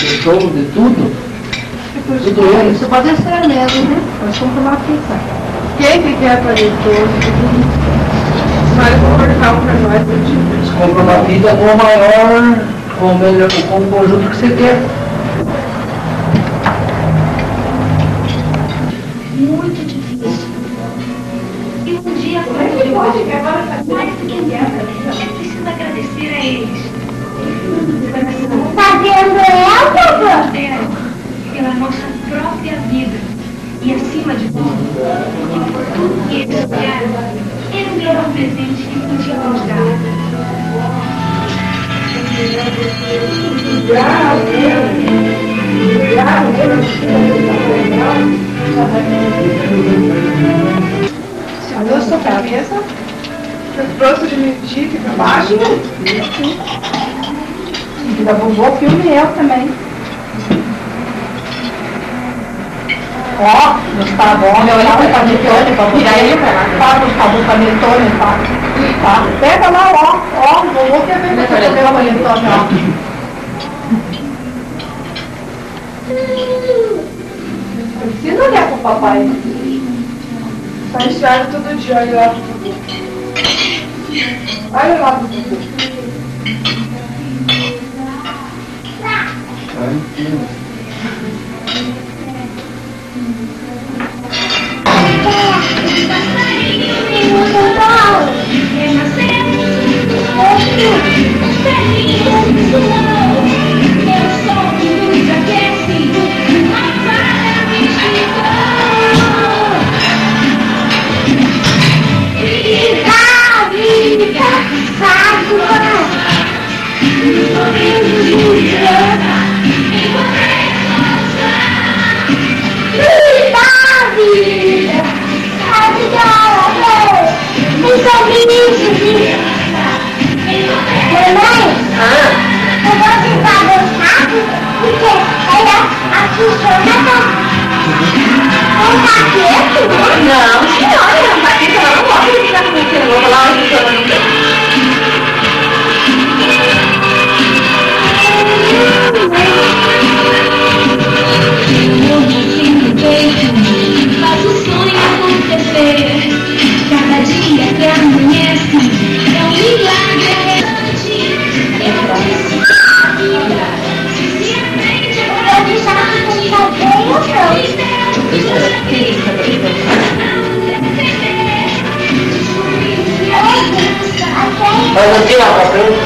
show de tudo. Tudo ele. Isso pode ser mesmo, né? Pode comprar uma pizza. Quem que quer fazer tudo? Vai cortar pra nós. Você compra uma fita com o maior, com o conjunto que você quer. Muito difícil. E um dia mais do que guerra, é preciso agradecer a eles. Tá vendo ela, vovó? Pela nossa própria vida. E acima de tudo, porque por tudo que eles criaram, ele me deu um presente que podia nos dar. Segura sua cabeça. Trouxe de medir aqui pra baixo. E da vovô, filme eu também. Ó, nos tá bom, meu olho pra panetone, pra tirar ele pra lá. Para os cabos panetone, tá? Pega lá, ó, vovô quer ver você comer o panetone, ó. Precisa olhar pro papai. Tá enxerga todo dia, olha lá pro Dudu. Olha lá pro Dudu. Mas aqui, ó, pra frente.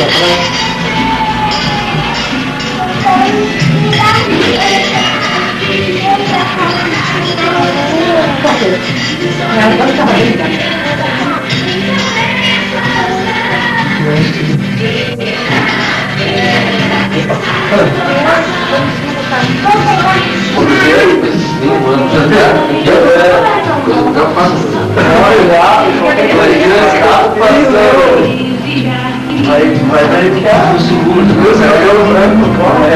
Aí vai verificar o seguro, Deus é o branco,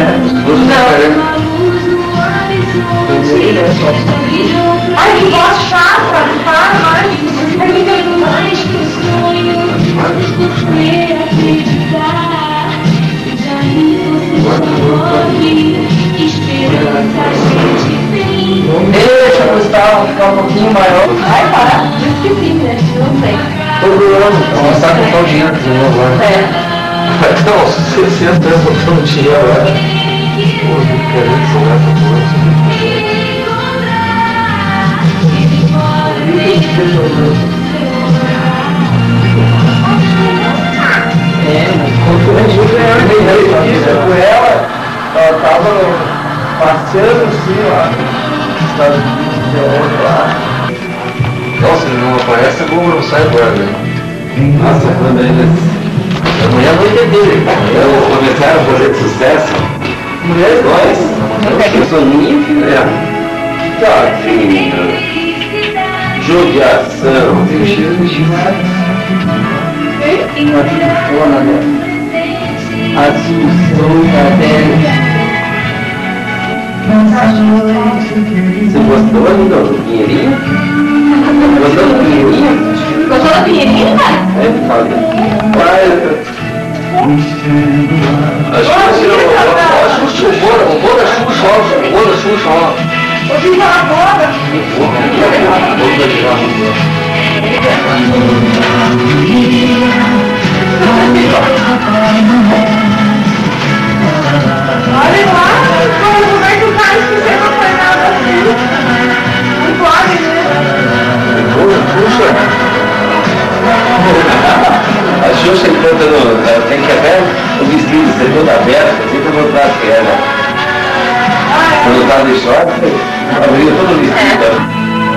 Ai, que voz chata, para, deixa o Gustavo ficar um pouquinho maior. Vai parar, esqueci, né? Não sei. Todo ano, vamos começar a contar o dinheiro de novo agora. Então, 60 anos botando dinheiro agora. Pô, diferente jogar essa coisa. Com ela tava passeando assim lá. Nossa, ele não aparece, eu vou sair agora, né? Nossa, quando eles... Amanhã a noite é dele. Eles começaram a fazer sucesso. Mulheres dois. Soninho, filha. Tadinha. Judiação. Uma chifona, né? Azulzona dela. Você gostou ainda do Pinheirinho? Gostou do Pinheirinho? Gostou da pinheirinha? É, fala. Acho que o senhor Sempre vou atrás que era. Quando eu tava de short, abria todo vestido.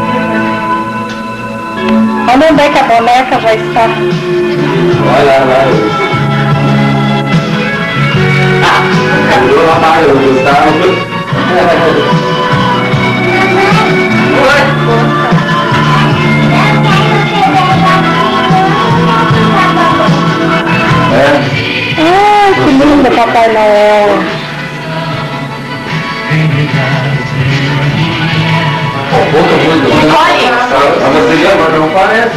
Olha onde é que a boneca vai estar. Olha lá. Virou uma marca do Gustavo. Que lindo, Papai Noel. Mas você lembra, não parece?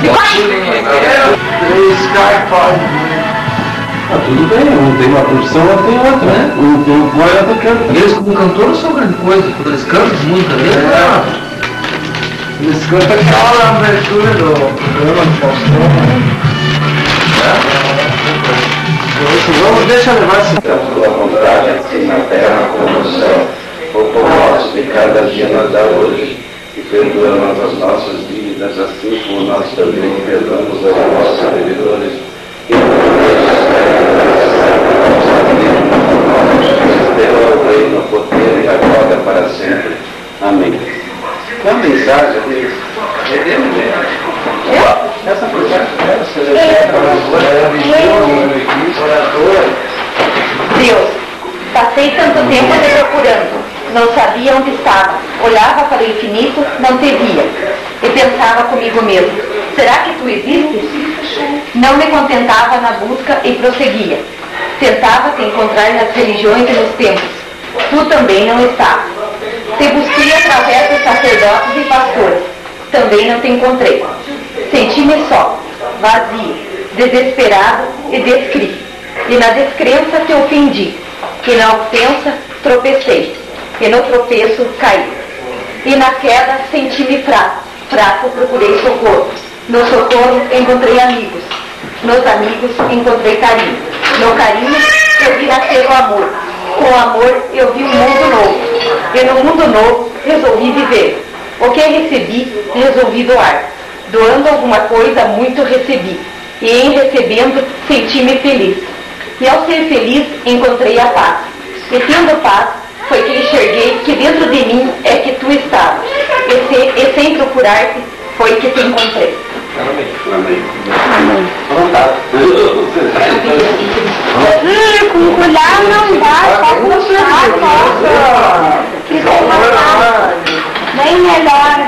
Três carpas. Tudo bem, um tem uma profissão, outro tem outra, né? Um tem um coro, outro canta. Eles como cantor não são grande coisa, quando eles cantam música deles, eles cantam aquela abertura do programa do Faustão. Vamos, deixa eu levar esse tempo pela vontade, assim na terra como no céu. O pão nosso de cada dia nos dá hoje, e perdoa-nos as nossas dívidas, assim como nós também perdoamos aos nossos devedores. E não deixes cair o reino, o poder e a glória para sempre. Amém. Uma mensagem deles. Essa mensagem Deus, passei tanto tempo te procurando, não sabia onde estava, olhava para o infinito, não te via, e pensava comigo mesmo, será que tu existes? Não me contentava na busca e prosseguia, tentava te encontrar nas religiões e nos templos, tu também não estavas. Te busquei através dos sacerdotes e pastores, também não te encontrei. Senti-me só, vazio, desesperado e descri. E na descrença te ofendi, e na ofensa tropecei, e no tropeço caí. E na queda senti-me fraco procurei socorro. No socorro encontrei amigos, nos amigos encontrei carinho. No carinho eu vi nascer o amor, com o amor eu vi um mundo novo, e no mundo novo resolvi viver. O que recebi, resolvi doar. Doando alguma coisa, muito recebi. E em recebendo, senti-me feliz. E ao ser feliz, encontrei a paz. E tendo paz, foi que enxerguei que dentro de mim é que tu estavas. E sem procurar-te, foi que te encontrei. Amém. Amém. Amém. Com colher não dá, só com chá, que bem melhor.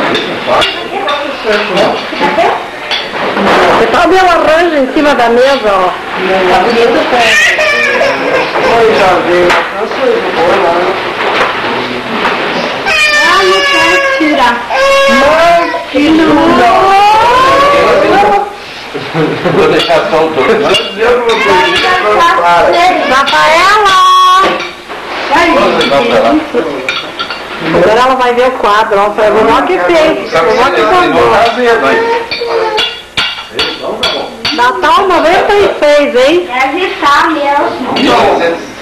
Você tá o meu arranjo em cima da mesa, ó. Tá bonito, Oi, Javi. Eu sou de boa, Ah, não quero tirar. Mas que lindo! Vou deixar só o touro. Rafaela! Agora ela vai ver o quadro, ó. Foi a vovó que fez. Vovó que contou. Natal 96, hein? Deve estar mesmo. 1900.